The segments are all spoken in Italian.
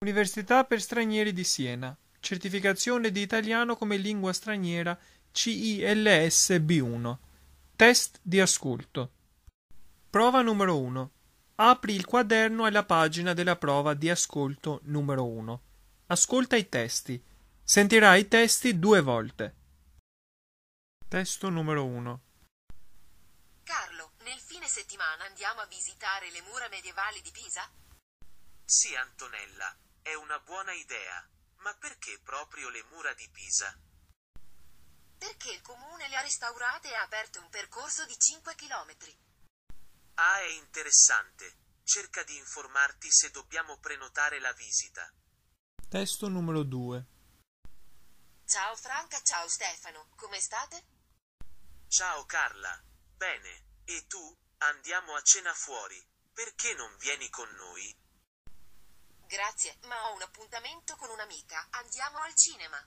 Università per stranieri di Siena. Certificazione di italiano come lingua straniera CILS B1. Test di ascolto. Prova numero 1. Apri il quaderno alla pagina della prova di ascolto numero 1. Ascolta i testi. Sentirai i testi 2 volte. Testo numero 1. Carlo, nel fine settimana andiamo a visitare le mura medievali di Pisa? Sì, Antonella, è una buona idea. Ma perché proprio le mura di Pisa? Perché il comune le ha restaurate e ha aperto un percorso di 5 chilometri. Ah, è interessante. Cerca di informarti se dobbiamo prenotare la visita. Testo numero 2. Ciao Franca, ciao Stefano, come state? Ciao Carla. Bene. E tu? Andiamo a cena fuori. Perché non vieni con noi? Grazie, ma ho un appuntamento con un'amica. Andiamo al cinema.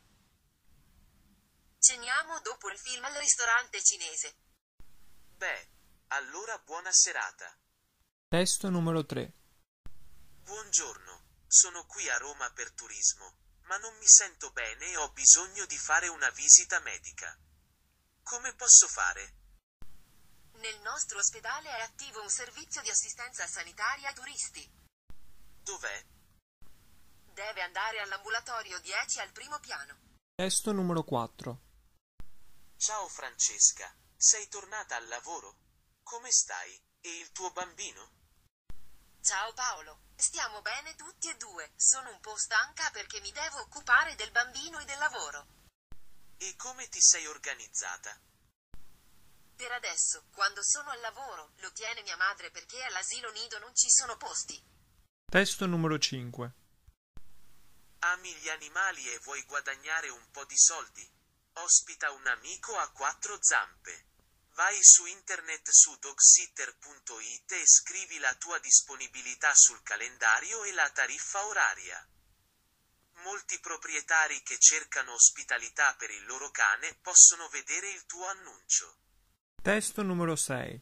Ceniamo dopo il film al ristorante cinese. Beh, allora buona serata. Testo numero 3. Buongiorno. Sono qui a Roma per turismo, ma non mi sento bene e ho bisogno di fare una visita medica. Come posso fare? Nel nostro ospedale è attivo un servizio di assistenza sanitaria ai turisti. Dov'è? Deve andare all'ambulatorio 10 al primo piano. Testo numero 4. Ciao Francesca, sei tornata al lavoro? Come stai? E il tuo bambino? Ciao Paolo, stiamo bene tutti e due. Sono un po' stanca perché mi devo occupare del bambino e del lavoro. E come ti sei organizzata? Per adesso, quando sono al lavoro, lo tiene mia madre perché all'asilo nido non ci sono posti. Testo numero 5. Ami gli animali e vuoi guadagnare un po' di soldi? Ospita un amico a 4 zampe. Vai su internet su dogsitter.it e scrivi la tua disponibilità sul calendario e la tariffa oraria. Molti proprietari che cercano ospitalità per il loro cane possono vedere il tuo annuncio. Testo numero 6.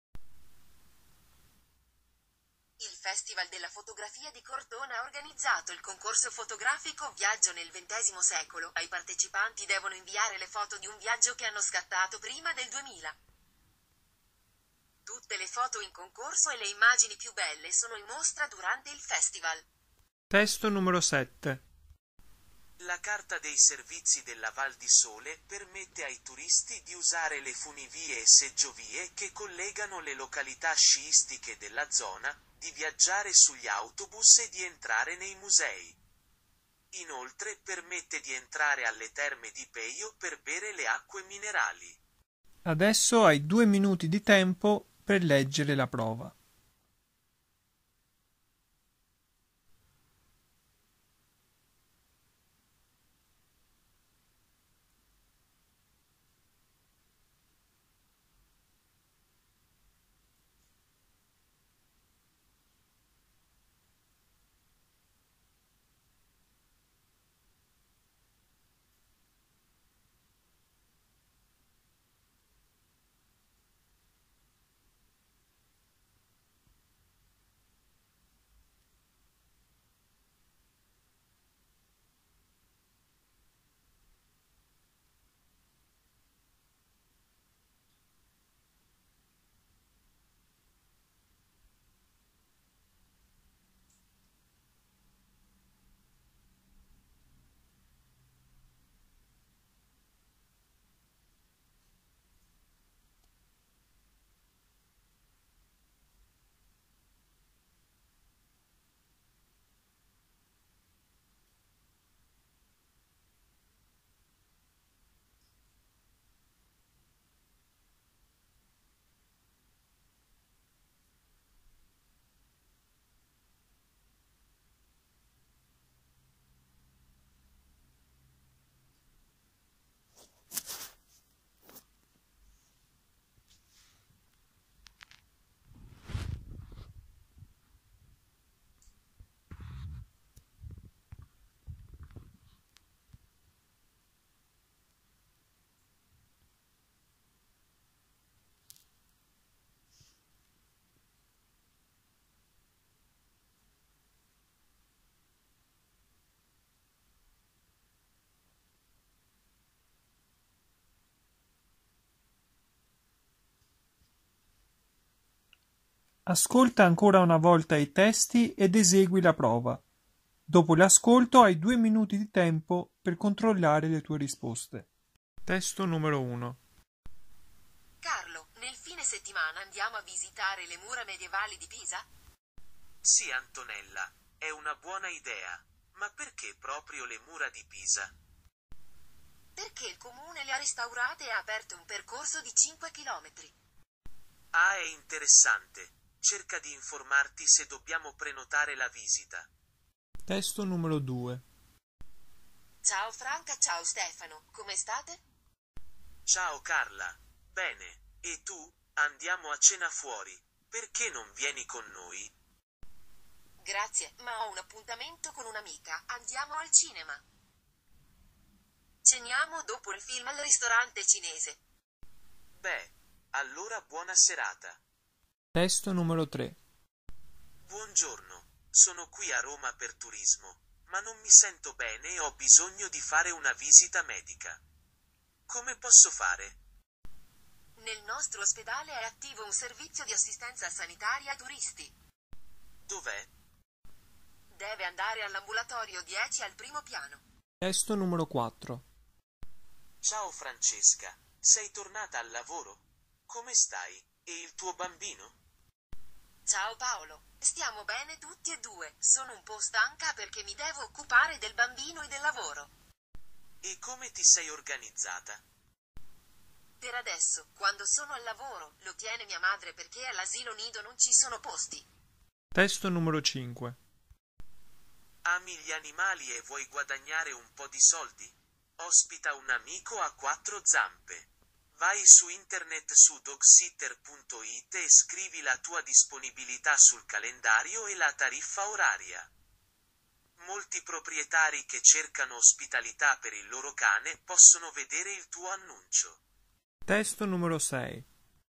Il Festival della Fotografia di Cortona ha organizzato il concorso fotografico Viaggio nel XX secolo. Ai partecipanti devono inviare le foto di un viaggio che hanno scattato prima del 2000. Tutte le foto in concorso e le immagini più belle sono in mostra durante il festival. Testo numero 7. La carta dei servizi della Val di Sole permette ai turisti di usare le funivie e seggiovie che collegano le località sciistiche della zona, di viaggiare sugli autobus e di entrare nei musei. Inoltre permette di entrare alle terme di Peio per bere le acque minerali. Adesso hai 2 minuti di tempo per leggere la prova. Ascolta ancora una volta i testi ed esegui la prova. Dopo l'ascolto hai 2 minuti di tempo per controllare le tue risposte. Testo numero 1. Carlo, nel fine settimana andiamo a visitare le mura medievali di Pisa? Sì, Antonella, è una buona idea. Ma perché proprio le mura di Pisa? Perché il comune le ha restaurate e ha aperto un percorso di 5 chilometri. Ah, è interessante. Cerca di informarti se dobbiamo prenotare la visita. Testo numero 2. Ciao Franca, ciao Stefano, come state? Ciao Carla. Bene. E tu? Andiamo a cena fuori. Perché non vieni con noi? Grazie, ma ho un appuntamento con un'amica. Andiamo al cinema. Ceniamo dopo il film al ristorante cinese. Beh, allora buona serata. Testo numero 3. Buongiorno. Sono qui a Roma per turismo, ma non mi sento bene e ho bisogno di fare una visita medica. Come posso fare? Nel nostro ospedale è attivo un servizio di assistenza sanitaria ai turisti. Dov'è? Deve andare all'ambulatorio 10 al primo piano. Testo numero 4. Ciao Francesca, sei tornata al lavoro? Come stai? E il tuo bambino? Ciao Paolo, stiamo bene tutti e due. Sono un po' stanca perché mi devo occupare del bambino e del lavoro. E come ti sei organizzata? Per adesso, quando sono al lavoro, lo tiene mia madre perché all'asilo nido non ci sono posti. Testo numero 5. Ami gli animali e vuoi guadagnare un po' di soldi? Ospita un amico a 4 zampe. Vai su internet su dogsitter.it e scrivi la tua disponibilità sul calendario e la tariffa oraria. Molti proprietari che cercano ospitalità per il loro cane possono vedere il tuo annuncio. Testo numero 6.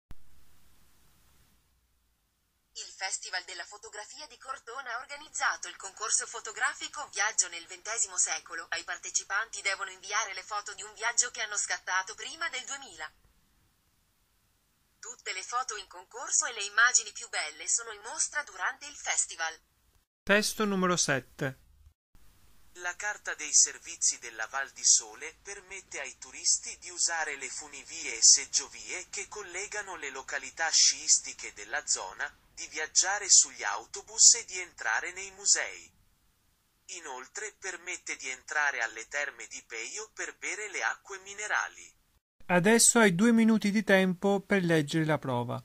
Il Festival della Fotografia di Cortona ha organizzato il concorso fotografico Viaggio nel XX secolo. Ai partecipanti devono inviare le foto di un viaggio che hanno scattato prima del 2000. Tutte le foto in concorso e le immagini più belle sono in mostra durante il festival. Testo numero 7. La carta dei servizi della Val di Sole permette ai turisti di usare le funivie e seggiovie che collegano le località sciistiche della zona, di viaggiare sugli autobus e di entrare nei musei. Inoltre permette di entrare alle terme di Peio per bere le acque minerali. Adesso hai 2 minuti di tempo per leggere la prova.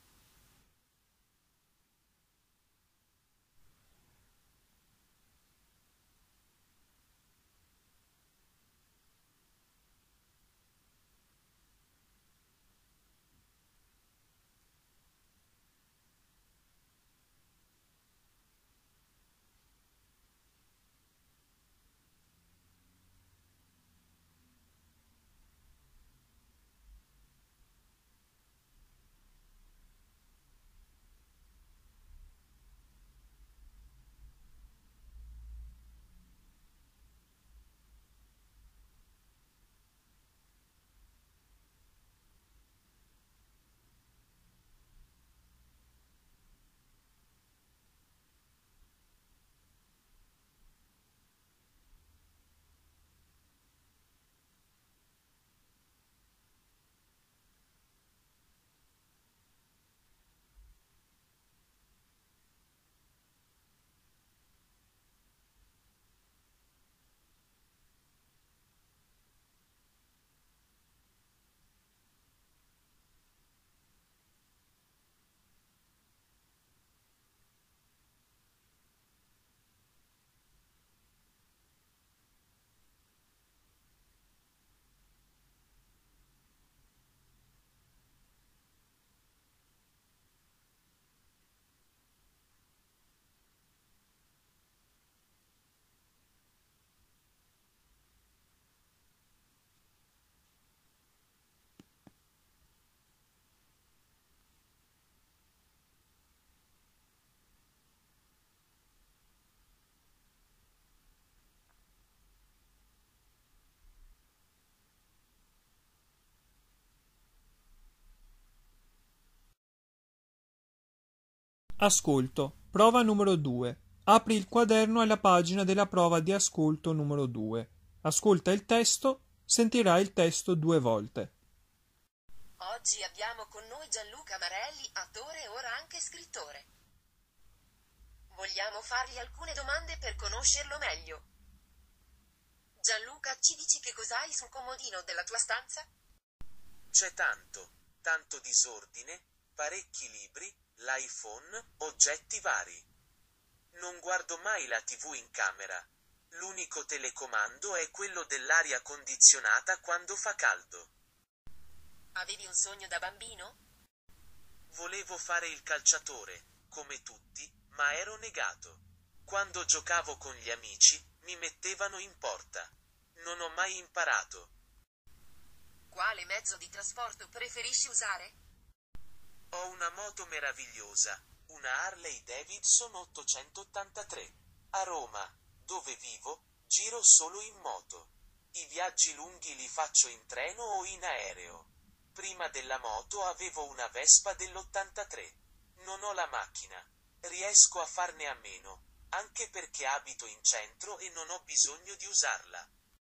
Ascolto. Prova numero 2. Apri il quaderno alla pagina della prova di ascolto numero 2. Ascolta il testo, sentirai il testo 2 volte. Oggi abbiamo con noi Gianluca Marelli, attore e ora anche scrittore. Vogliamo fargli alcune domande per conoscerlo meglio. Gianluca, ci dici che cos'hai sul comodino della tua stanza? C'è tanto disordine, parecchi libri, l'iPhone, oggetti vari. Non guardo mai la TV in camera. L'unico telecomando è quello dell'aria condizionata quando fa caldo. Avevi un sogno da bambino? Volevo fare il calciatore, come tutti, ma ero negato. Quando giocavo con gli amici, mi mettevano in porta. Non ho mai imparato. Quale mezzo di trasporto preferisci usare? Ho una moto meravigliosa, una Harley Davidson 883. A Roma, dove vivo, giro solo in moto. I viaggi lunghi li faccio in treno o in aereo. Prima della moto avevo una Vespa dell'83. Non ho la macchina. Riesco a farne a meno, anche perché abito in centro e non ho bisogno di usarla.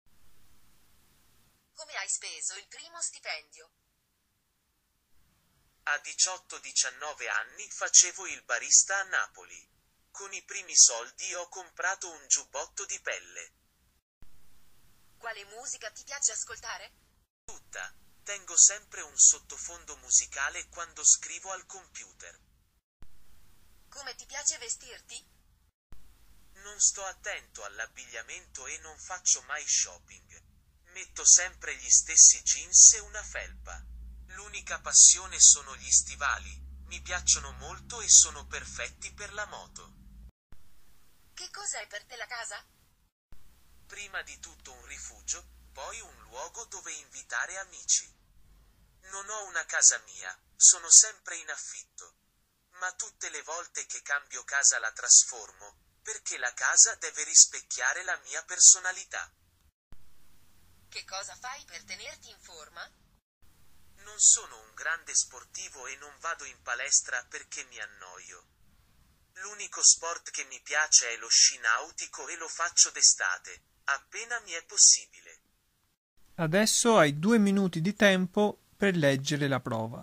Come hai speso il primo stipendio? A 18-19 anni facevo il barista a Napoli. Con i primi soldi ho comprato un giubbotto di pelle. Quale musica ti piace ascoltare? Tutta. Tengo sempre un sottofondo musicale quando scrivo al computer. Come ti piace vestirti? Non sto attento all'abbigliamento e non faccio mai shopping. Metto sempre gli stessi jeans e una felpa. L'unica passione sono gli stivali. Mi piacciono molto e sono perfetti per la moto. Che cos'è per te la casa? Prima di tutto un rifugio, poi un luogo dove invitare amici. Non ho una casa mia, sono sempre in affitto. Ma tutte le volte che cambio casa la trasformo, perché la casa deve rispecchiare la mia personalità. Che cosa fai per tenerti in forma? Non sono un grande sportivo e non vado in palestra perché mi annoio. L'unico sport che mi piace è lo sci nautico e lo faccio d'estate, appena mi è possibile. Adesso hai 2 minuti di tempo per leggere la prova.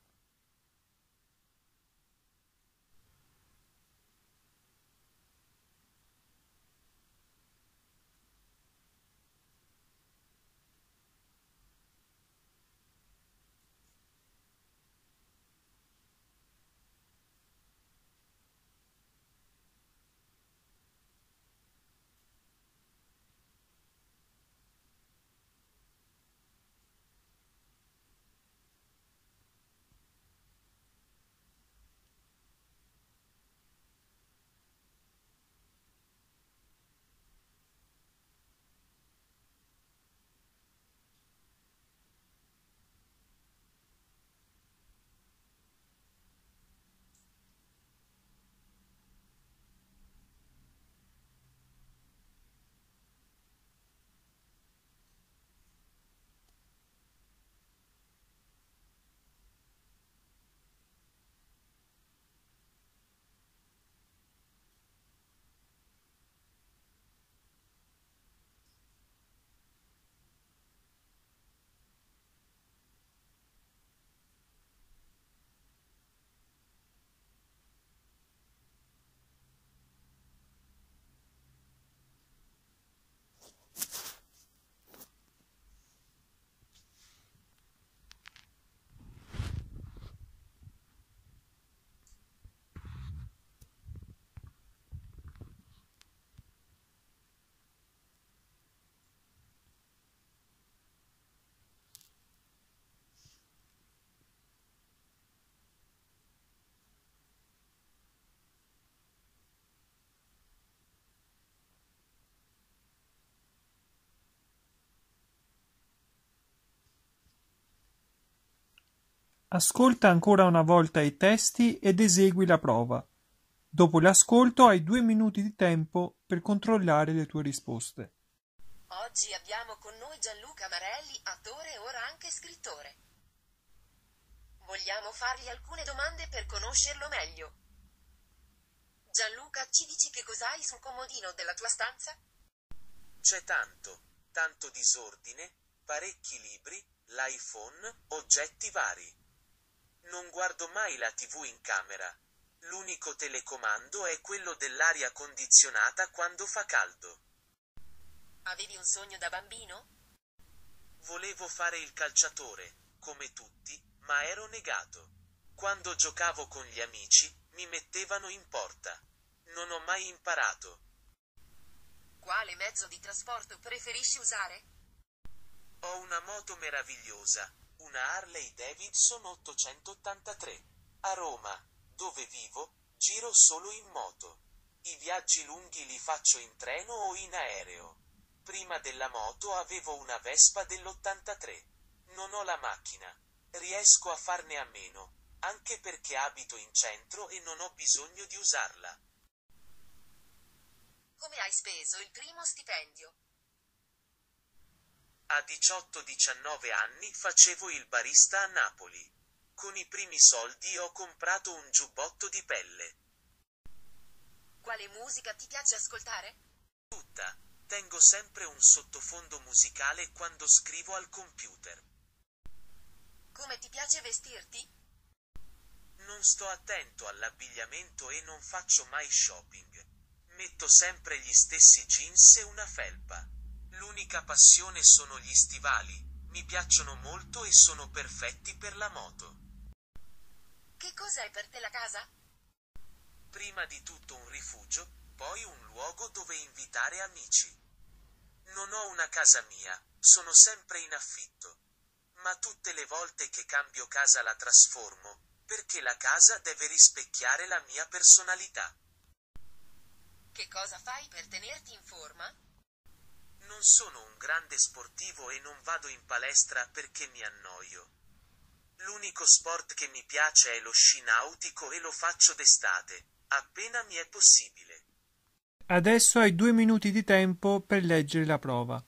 Ascolta ancora una volta i testi ed esegui la prova. Dopo l'ascolto hai 2 minuti di tempo per controllare le tue risposte. Oggi abbiamo con noi Gianluca Marelli, attore e ora anche scrittore. Vogliamo fargli alcune domande per conoscerlo meglio. Gianluca, ci dici che cos'hai sul comodino della tua stanza? C'è tanto disordine, parecchi libri, l'iPhone, oggetti vari. Non guardo mai la TV in camera. L'unico telecomando è quello dell'aria condizionata quando fa caldo. Avevi un sogno da bambino? Volevo fare il calciatore, come tutti, ma ero negato. Quando giocavo con gli amici, mi mettevano in porta. Non ho mai imparato. Quale mezzo di trasporto preferisci usare? Ho una moto meravigliosa, una Harley Davidson 883. A Roma, dove vivo, giro solo in moto. I viaggi lunghi li faccio in treno o in aereo. Prima della moto avevo una Vespa dell'83. Non ho la macchina. Riesco a farne a meno, anche perché abito in centro e non ho bisogno di usarla. Come hai speso il primo stipendio? A 18-19 anni facevo il barista a Napoli. Con i primi soldi ho comprato un giubbotto di pelle. Quale musica ti piace ascoltare? Tutta. Tengo sempre un sottofondo musicale quando scrivo al computer. Come ti piace vestirti? Non sto attento all'abbigliamento e non faccio mai shopping. Metto sempre gli stessi jeans e una felpa. L'unica passione sono gli stivali. Mi piacciono molto e sono perfetti per la moto. Che cos'è per te la casa? Prima di tutto un rifugio, poi un luogo dove invitare amici. Non ho una casa mia, sono sempre in affitto. Ma tutte le volte che cambio casa la trasformo, perché la casa deve rispecchiare la mia personalità. Che cosa fai per tenerti in forma? Non sono un grande sportivo e non vado in palestra perché mi annoio. L'unico sport che mi piace è lo sci nautico e lo faccio d'estate, appena mi è possibile. Adesso hai 2 minuti di tempo per leggere la prova.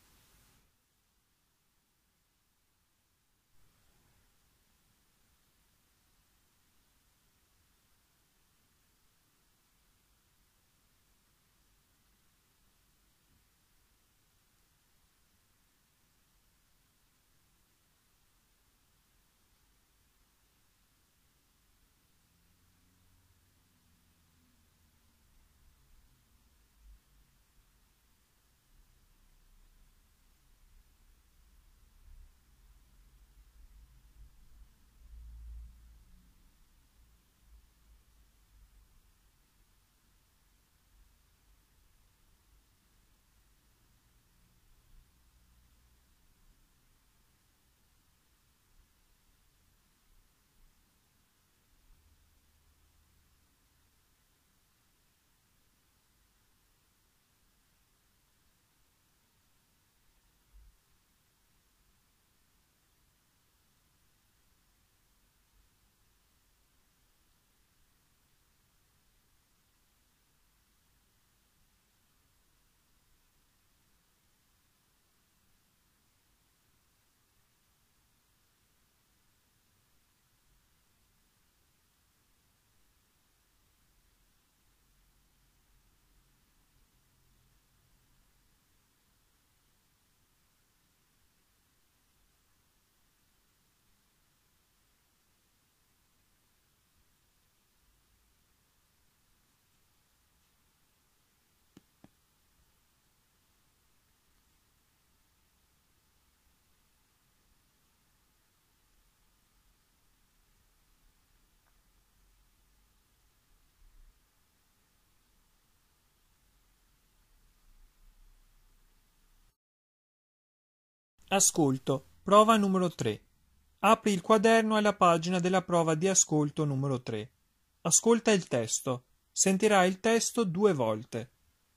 Ascolto. Prova numero 3. Apri il quaderno alla pagina della prova di ascolto numero 3. Ascolta il testo. Sentirai il testo 2 volte.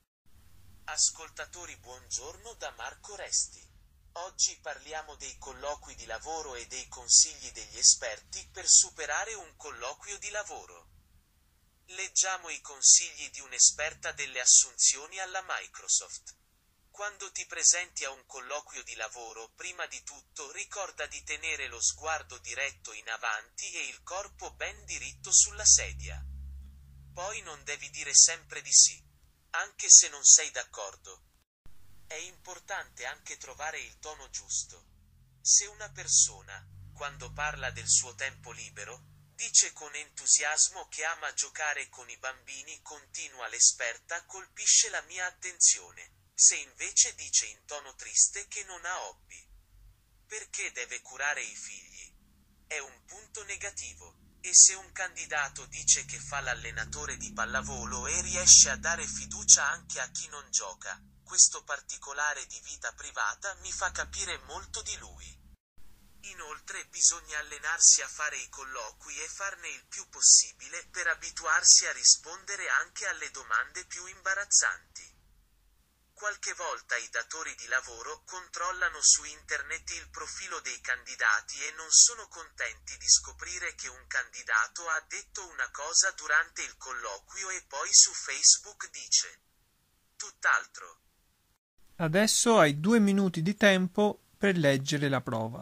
Ascoltatori, buongiorno da Marco Resti. Oggi parliamo dei colloqui di lavoro e dei consigli degli esperti per superare un colloquio di lavoro. Leggiamo i consigli di un'esperta delle assunzioni alla Microsoft. Quando ti presenti a un colloquio di lavoro, prima di tutto ricorda di tenere lo sguardo diretto in avanti e il corpo ben diritto sulla sedia. Poi non devi dire sempre di sì, anche se non sei d'accordo. È importante anche trovare il tono giusto. Se una persona, quando parla del suo tempo libero, dice con entusiasmo che ama giocare con i bambini, continua l'esperta, colpisce la mia attenzione. Se invece dice in tono triste che non ha hobby, perché deve curare i figli, è un punto negativo. E se un candidato dice che fa l'allenatore di pallavolo e riesce a dare fiducia anche a chi non gioca, questo particolare di vita privata mi fa capire molto di lui. Inoltre bisogna allenarsi a fare i colloqui e farne il più possibile per abituarsi a rispondere anche alle domande più imbarazzanti. Qualche volta i datori di lavoro controllano su internet il profilo dei candidati e non sono contenti di scoprire che un candidato ha detto una cosa durante il colloquio e poi su Facebook dice tutt'altro. Adesso hai 2 minuti di tempo per leggere la prova.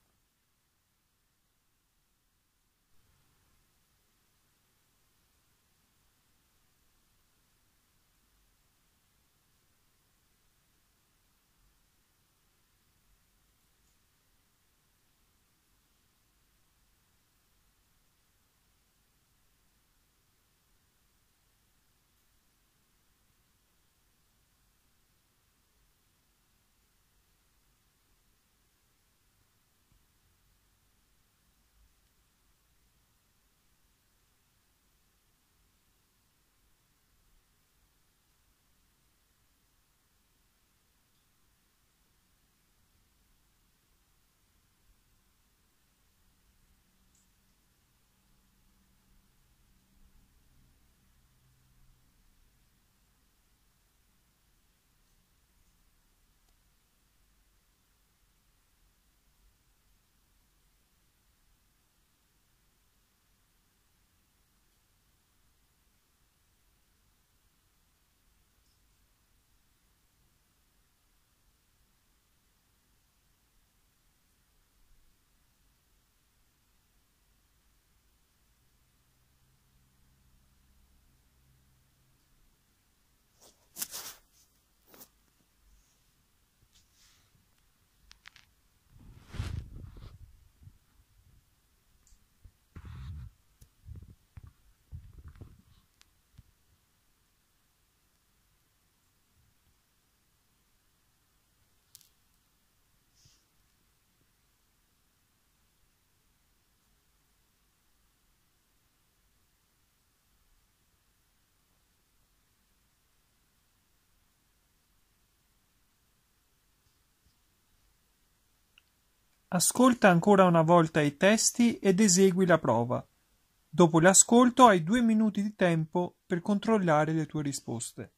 Ascolta ancora una volta i testi ed esegui la prova. Dopo l'ascolto hai 2 minuti di tempo per controllare le tue risposte.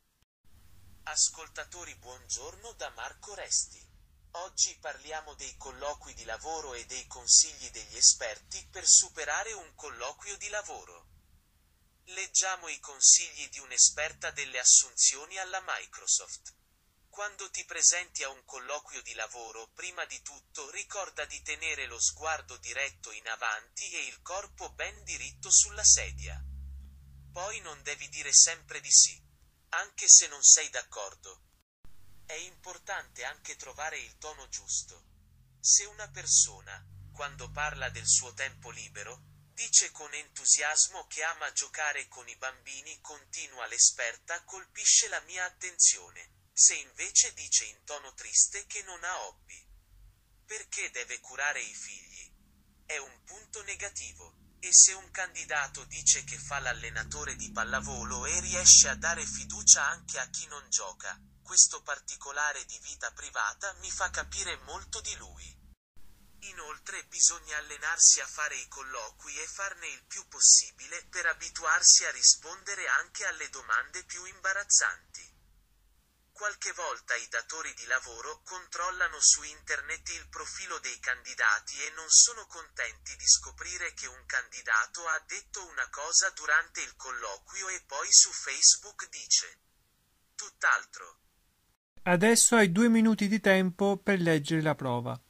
Ascoltatori, buongiorno da Marco Resti. Oggi parliamo dei colloqui di lavoro e dei consigli degli esperti per superare un colloquio di lavoro. Leggiamo i consigli di un'esperta delle assunzioni alla Microsoft. Quando ti presenti a un colloquio di lavoro, prima di tutto ricorda di tenere lo sguardo diretto in avanti e il corpo ben diritto sulla sedia. Poi non devi dire sempre di sì, anche se non sei d'accordo. È importante anche trovare il tono giusto. Se una persona, quando parla del suo tempo libero, dice con entusiasmo che ama giocare con i bambini, continua l'esperta, colpisce la mia attenzione. Se invece dice in tono triste che non ha hobby, perché deve curare i figli, è un punto negativo. E se un candidato dice che fa l'allenatore di pallavolo e riesce a dare fiducia anche a chi non gioca, questo particolare di vita privata mi fa capire molto di lui. Inoltre bisogna allenarsi a fare i colloqui e farne il più possibile per abituarsi a rispondere anche alle domande più imbarazzanti. Qualche volta i datori di lavoro controllano su internet il profilo dei candidati e non sono contenti di scoprire che un candidato ha detto una cosa durante il colloquio e poi su Facebook dice tutt'altro. Adesso hai 2 minuti di tempo per leggere la prova.